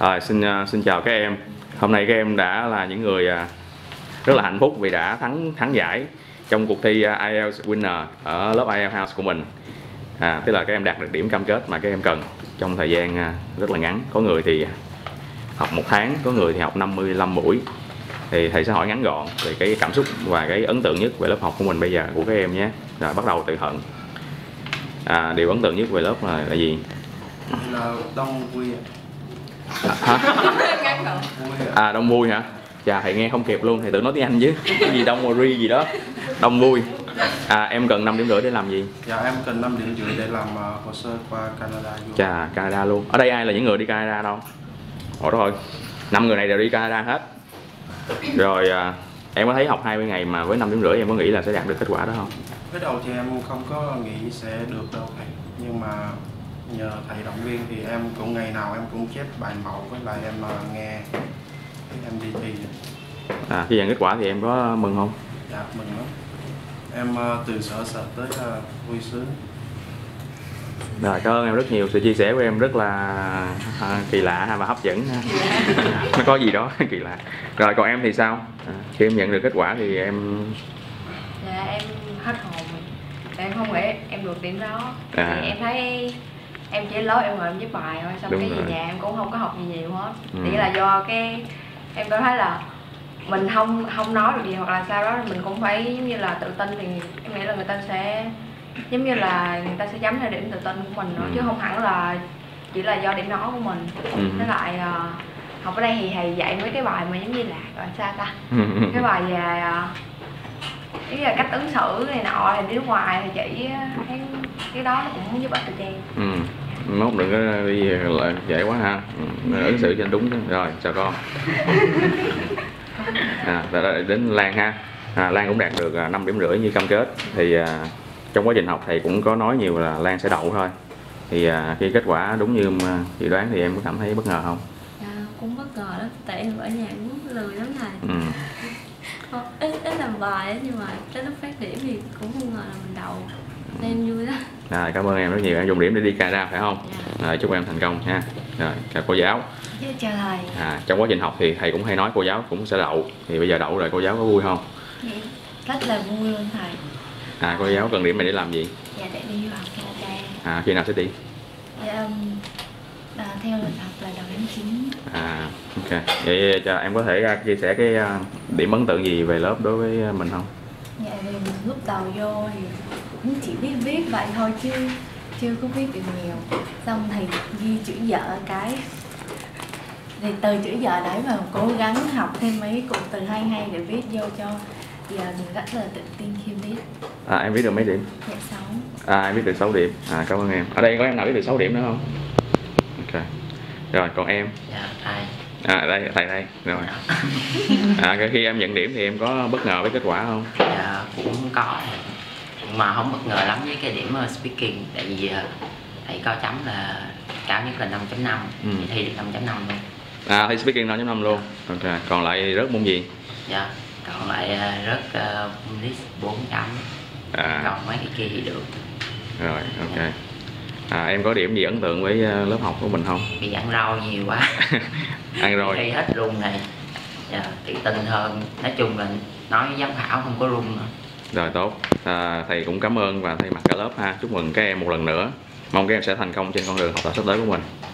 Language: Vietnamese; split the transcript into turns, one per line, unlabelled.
Xin chào các em. Hôm nay các em đã là những người rất là hạnh phúc vì đã thắng giải trong cuộc thi IELTS Winner ở lớp IELTS House của mình. Tức là các em đạt được điểm cam kết mà các em cần trong thời gian rất là ngắn. Có người thì học 1 tháng, có người thì học 55 buổi. Thì thầy sẽ hỏi ngắn gọn về cái cảm xúc và cái ấn tượng nhất về lớp học của mình bây giờ của các em nhé. Rồi bắt đầu từ Hận. Điều ấn tượng nhất về lớp là gì?
Là đông vui.
Hả? Đông vui hả? Chà, thầy nghe không kịp luôn, thầy tự nói tiếng Anh chứ. Cái gì đông mori gì đó. Đông vui. Em cần 5,5 điểm để làm gì?
Dạ em cần 5,5 điểm để làm hồ sơ qua Canada.
Chà, Canada luôn. Ở đây ai là những người đi Canada đâu? Ủa đó thôi. 5 người này đều đi Canada hết. Rồi em có thấy học 20 ngày mà với 5,5 điểm em có nghĩ là sẽ đạt được kết quả đó không?
Cái đầu thì em không có nghĩ sẽ được đâu thầy. Nhưng mà nhờ thầy động viên thì em cũng ngày nào em cũng chép bài mẫu với lại em nghe em đi thi.
Khi nhận kết quả thì em có mừng không?
Dạ mừng lắm. Em từ sợ tới vui sướng.
Rồi, cảm ơn em rất nhiều. Sự chia sẻ của em rất là kỳ lạ và hấp dẫn. Nó có gì đó kỳ lạ. Rồi còn em thì sao? Khi em nhận được kết quả thì em...
Dạ em hết hồn. Em không nghĩ em được điểm đó. Thì em thấy em chỉ lớp em ngồi em viết bài thôi, xong cái về nhà em cũng không có học gì nhiều hết. Chỉ là do cái em có thấy là mình không nói được gì hoặc là sao đó mình cũng phải giống như là tự tin, thì em nghĩ là người ta sẽ giống như là người ta sẽ chấm theo điểm tự tin của mình nữa, chứ không hẳn là chỉ là do điểm nói của mình. Với lại học ở đây thì thầy dạy mấy cái bài mà giống như là gọi sao ta, cái bài về cái là cách ứng xử này nọ, thì đi nước ngoài thì chỉ cái đó nó cũng giúp ích được cho em.
Mốt đừng có đi lại dễ quá ha. Ứng xử cho đúng. Rồi chào con. Đến Lan ha. Lan cũng đạt được 5,5 điểm như cam kết. Thì trong quá trình học thầy cũng có nói nhiều là Lan sẽ đậu thôi. Thì khi kết quả đúng như dự đoán thì em có cảm thấy bất ngờ không?
Cũng bất ngờ đó, tại em ở nhà cũng lười lắm thầy. Ít làm bài ấy, nhưng mà tới lúc phát điểm thì cũng không ngờ là mình đậu. Nên vui lắm.
Cảm ơn em rất nhiều, em dùng điểm để đi Canada phải không? Chúc em thành công nha. Rồi, chào cô giáo.
Chào thầy.
Trong quá trình học thì thầy cũng hay nói cô giáo cũng sẽ đậu. Thì bây giờ đậu rồi cô giáo có vui không?
Rất là vui luôn thầy.
Cô giáo cần điểm này để làm gì?
Dạ để đi du học Canada.
Khi nào sẽ đi?
Dạ, theo lịch học là đầu tháng 9.
Ok. Vậy em có thể chia sẻ cái điểm ấn tượng gì về lớp đối với mình không?
Dạ vì lúc đầu vô thì cũng chỉ biết viết vậy thôi chứ chưa có viết được nhiều. Xong thầy ghi chữ vợ cái thì từ chữ vợ đấy mà cố gắng học thêm mấy cụm từ hay để viết vô cho giờ mình rất là tự tin khi viết.
Em viết được mấy điểm?
Dạ 6.
Em viết được 6 điểm. Cảm ơn em. Ở đây có em nào viết được 6 điểm nữa không? Ok. Rồi còn em?
Dạ thầy.
Đây thầy đây. Rồi. Khi em nhận điểm thì em có bất ngờ với kết quả không?
Dạ cũng có, mà không bất ngờ lắm với cái điểm speaking, tại vì thầy có chấm là cao nhất là 5.5, thi được 5.5 luôn.
Thi speaking 5.5 luôn. Ok. Còn lại rớt môn gì?
Dạ còn lại rớt English 4 chấm. Còn mấy cái kia thì được.
Rồi ok. Em có điểm gì ấn tượng với lớp học của mình không?
Bị ăn rau nhiều quá.
Ăn rồi.
Thi hết run này. Dạ, tự tin hơn. Nói chung là nói với giám khảo không có run nữa.
Rồi tốt. Thầy cũng cảm ơn và thay mặt cả lớp ha. Chúc mừng các em một lần nữa. Mong các em sẽ thành công trên con đường học tập sắp tới của mình.